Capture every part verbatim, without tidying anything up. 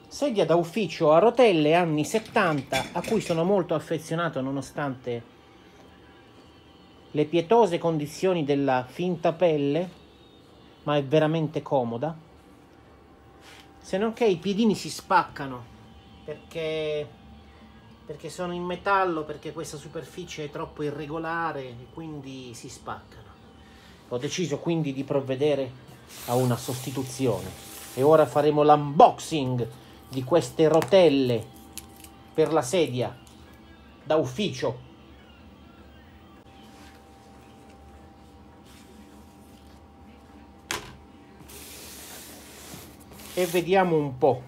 Sedia da ufficio a rotelle anni settanta, a cui sono molto affezionato nonostante le pietose condizioni della finta pelle, ma è veramente comoda. Se non che i piedini si spaccano perché, perché sono in metallo, perché questa superficie è troppo irregolare e quindi si spaccano. Ho deciso quindi di provvedere a una sostituzione e ora faremo l'unboxing di queste rotelle per la sedia da ufficio. E vediamo un po'.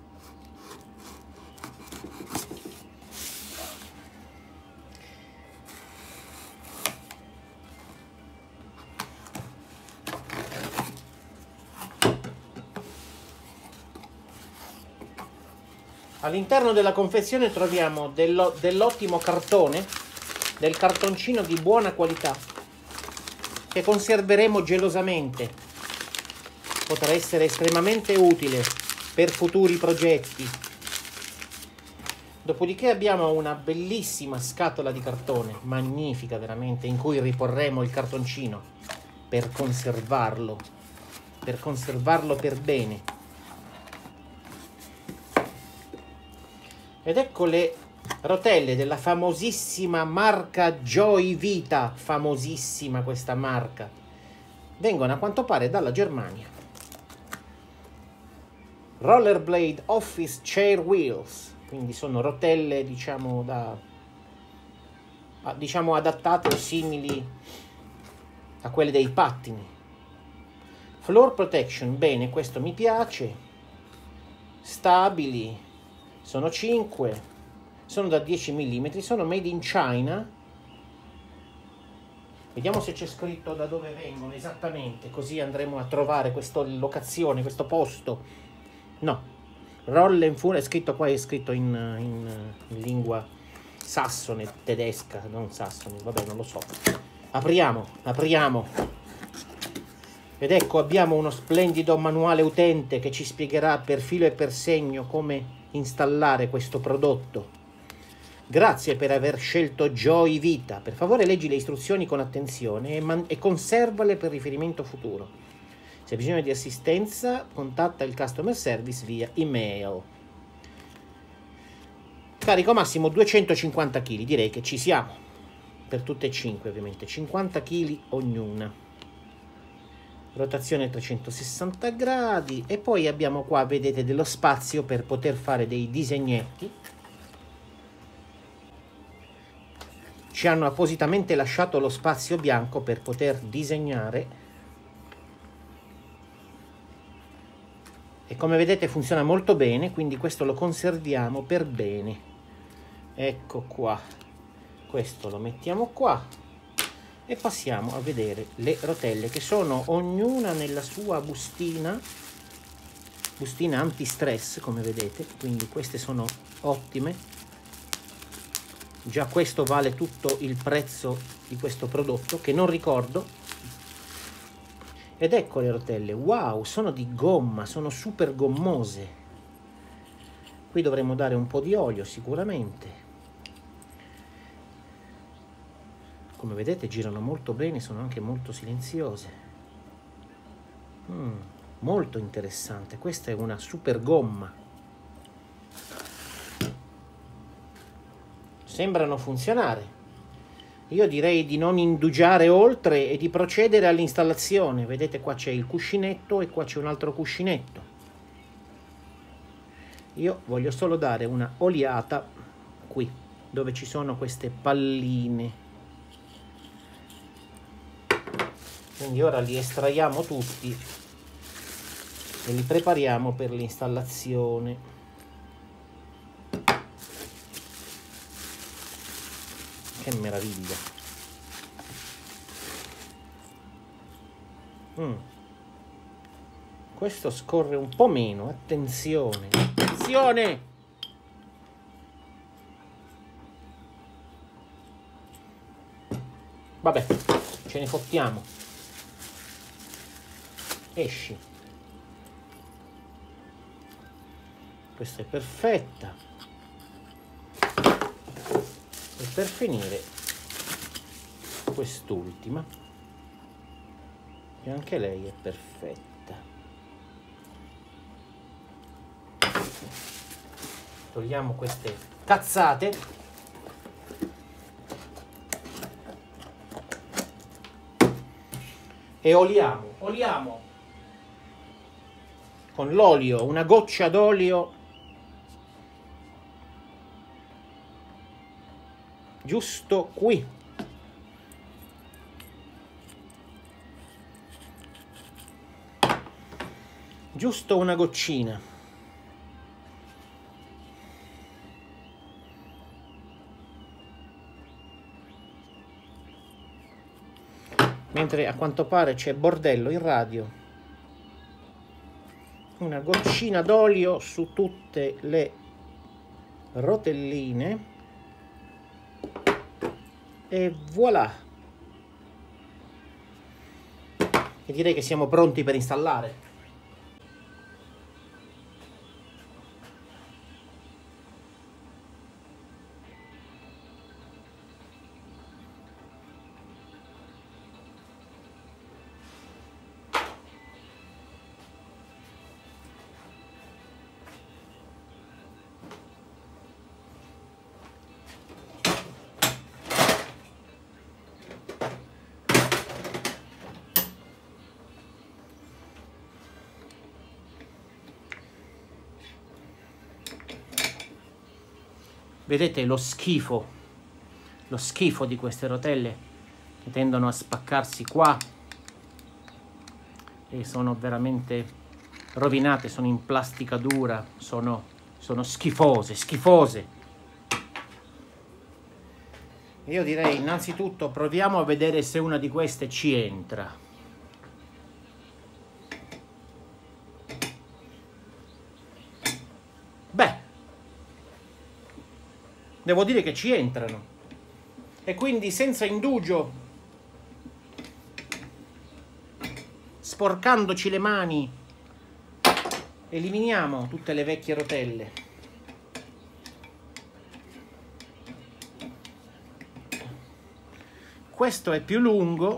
All'interno della confezione troviamo dello, dell'ottimo cartone, del cartoncino di buona qualità, che conserveremo gelosamente. Potrà essere estremamente utile per futuri progetti. Dopodiché abbiamo una bellissima scatola di cartone, magnifica veramente, in cui riporremo il cartoncino per conservarlo, per conservarlo per bene. Ed ecco le rotelle della famosissima marca Joyvita, famosissima questa marca. Vengono a quanto pare dalla Germania. Rollerblade Office Chair Wheels, quindi sono rotelle diciamo da diciamo adattate o simili a quelle dei pattini. Floor protection, bene, questo mi piace. Stabili. Sono cinque, sono da dieci millimetri, sono made in China. Vediamo se c'è scritto da dove vengono esattamente, così andremo a trovare questa locazione, questo posto. No, Rollenfun è scritto qua, è scritto in, in, in lingua sassone, tedesca, non sassone, vabbè, non lo so. Apriamo, apriamo. Ed ecco, abbiamo uno splendido manuale utente che ci spiegherà per filo e per segno come installare questo prodotto. Grazie per aver scelto Joyvita. Per favore leggi le istruzioni con attenzione e, e conservale per riferimento futuro. Se hai bisogno di assistenza, contatta il customer service via email. Carico massimo duecentocinquanta chili, direi che ci siamo. Per tutte e cinque ovviamente, cinquanta chili ognuna. Rotazione trecentosessanta gradi e poi abbiamo qua, vedete, dello spazio per poter fare dei disegnetti. Ci hanno appositamente lasciato lo spazio bianco per poter disegnare e come vedete funziona molto bene, quindi questo lo conserviamo per bene. Ecco qua, questo lo mettiamo qua. E passiamo a vedere le rotelle che sono ognuna nella sua bustina, bustina anti-stress come vedete, quindi queste sono ottime. Già questo vale tutto il prezzo di questo prodotto che non ricordo. Ed ecco le rotelle, wow, sono di gomma, sono super gommose. Qui dovremo dare un po' di olio sicuramente. Come vedete girano molto bene, sono anche molto silenziose. Mm, molto interessante, questa è una super gomma. Sembrano funzionare. Io direi di non indugiare oltre e di procedere all'installazione. Vedete qua c'è il cuscinetto e qua c'è un altro cuscinetto. Io voglio solo dare una oliata qui, dove ci sono queste palline. Quindi ora li estraiamo tutti e li prepariamo per l'installazione. Che meraviglia! Mm. Questo scorre un po' meno, attenzione, attenzione! Vabbè, ce ne fottiamo. Esci. questa è perfetta, e per finire quest'ultima, e anche lei è perfetta. Togliamo queste cazzate e oliamo, oliamo con l'olio, una goccia d'olio giusto qui, giusto una goccina, mentre a quanto pare c'è bordello in radio. Una goccina d'olio su tutte le rotelline e voilà, e direi che siamo pronti per installare. Vedete lo schifo, lo schifo di queste rotelle che tendono a spaccarsi qua e sono veramente rovinate, sono in plastica dura, sono, sono schifose, schifose. Io direi innanzitutto proviamo a vedere se una di queste ci entra. Beh, devo dire che ci entrano, e quindi senza indugio, sporcandoci le mani, eliminiamo tutte le vecchie rotelle. Questo è più lungo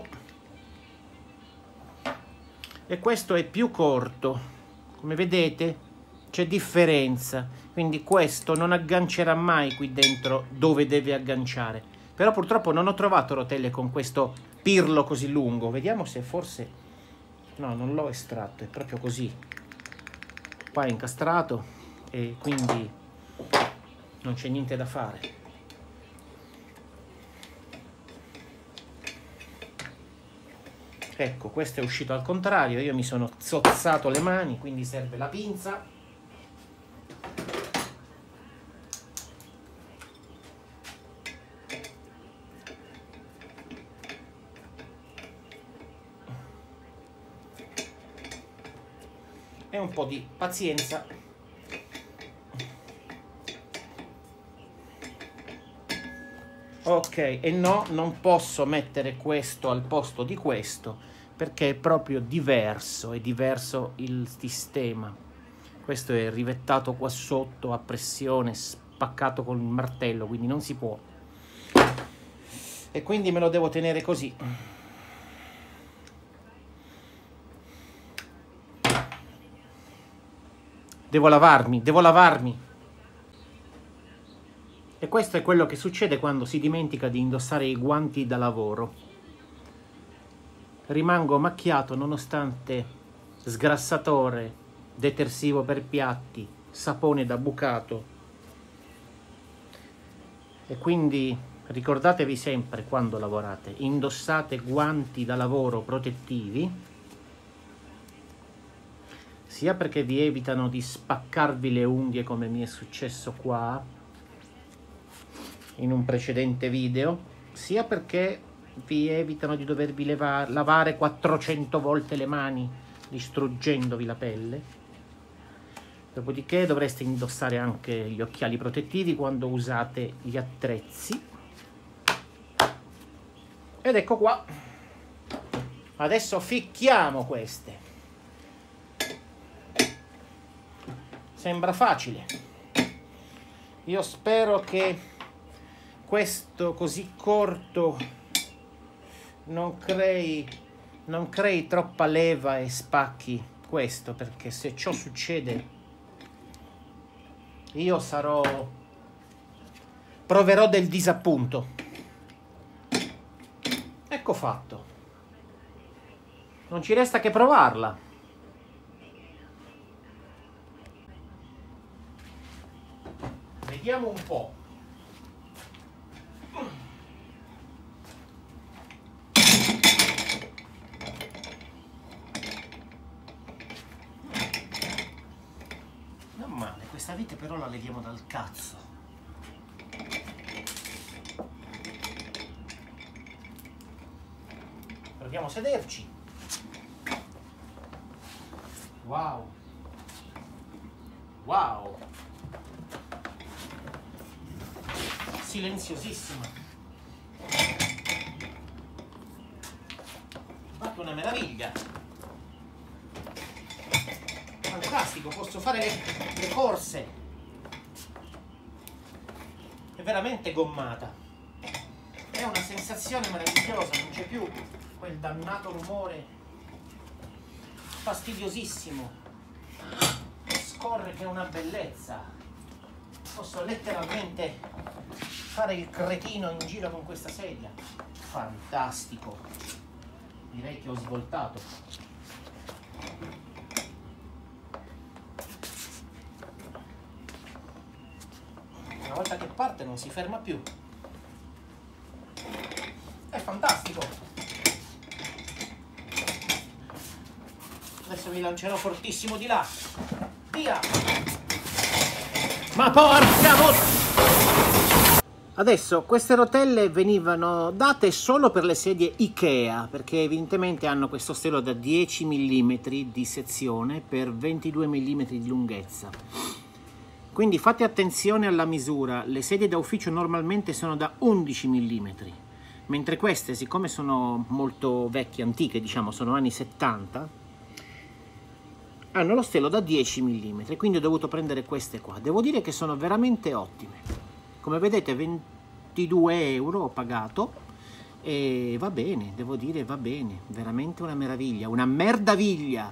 e questo è più corto, come vedete c'è differenza, quindi questo non aggancerà mai qui dentro dove deve agganciare. Però purtroppo non ho trovato rotelle con questo pirlo così lungo. Vediamo se forse... no, non l'ho estratto, è proprio così. Qua è incastrato e quindi non c'è niente da fare. Ecco, questo è uscito al contrario, io mi sono zozzato le mani, quindi serve la pinza. E un po' di pazienza. Ok, e no, non posso mettere questo al posto di questo perché è proprio diverso, è diverso il sistema. Questo è rivettato qua sotto a pressione, spaccato con il martello, quindi non si può. E quindi me lo devo tenere così. Devo lavarmi, devo lavarmi. E questo è quello che succede quando si dimentica di indossare i guanti da lavoro. Rimango macchiato nonostante sgrassatore, detersivo per piatti, sapone da bucato. E quindi ricordatevi sempre quando lavorate, indossate guanti da lavoro protettivi, sia perché vi evitano di spaccarvi le unghie come mi è successo qua in un precedente video, sia perché vi evitano di dovervi levare, lavare quattrocento volte le mani distruggendovi la pelle. Dopodiché dovreste indossare anche gli occhiali protettivi quando usate gli attrezzi. Ed ecco qua, adesso ficchiamo queste. Sembra facile. Io spero che questo così corto non crei, non crei troppa leva e spacchi questo, perché se ciò succede io sarò, proverò del disappunto. Ecco fatto. Non ci resta che provarla. Vediamo un po'. Non male, questa vite però la leviamo dal cazzo. Proviamo a sederci. Wow. Wow. Silenziosissima. Fatto una meraviglia. Fantastico, posso fare le, le corse. È veramente gommata. È una sensazione meravigliosa, non c'è più quel dannato rumore fastidiosissimo. Scorre che è una bellezza. Posso letteralmente fare il cretino in giro con questa sedia. Fantastico. Direi che ho svoltato. Una volta che parte non si ferma più. È fantastico. Adesso mi lancerò fortissimo di là. Via! Ma porca mo... Adesso queste rotelle venivano date solo per le sedie Ikea, perché evidentemente hanno questo stelo da dieci millimetri di sezione per ventidue millimetri di lunghezza. Quindi fate attenzione alla misura. Le sedie da ufficio normalmente sono da undici millimetri, mentre queste, siccome sono molto vecchie, antiche, diciamo, sono anni settanta, hanno lo stelo da dieci millimetri, quindi ho dovuto prendere queste qua. Devo dire che sono veramente ottime. Come vedete ventidue euro ho pagato e va bene, devo dire va bene, veramente una meraviglia, una merdaviglia.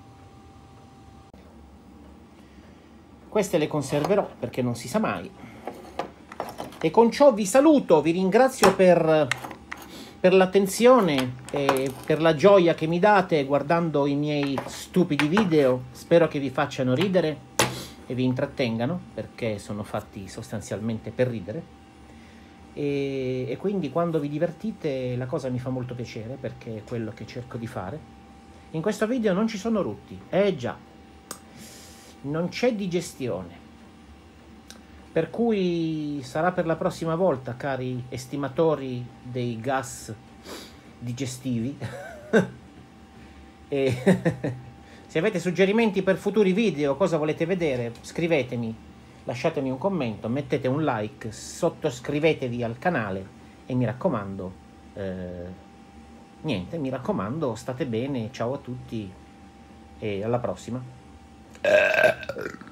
Queste le conserverò perché non si sa mai. E con ciò vi saluto, vi ringrazio per, per l'attenzione e per la gioia che mi date guardando i miei stupidi video. Spero che vi facciano ridere e vi intrattengano, perché sono fatti sostanzialmente per ridere, e, e quindi quando vi divertite la cosa mi fa molto piacere, perché è quello che cerco di fare. In questo video non ci sono rutti, eh già, non c'è digestione, per cui sarà per la prossima volta, cari estimatori dei gas digestivi. E se avete suggerimenti per futuri video, cosa volete vedere, scrivetemi, lasciatemi un commento, mettete un like, sottoscrivetevi al canale e mi raccomando, eh, niente, mi raccomando, state bene, ciao a tutti e alla prossima.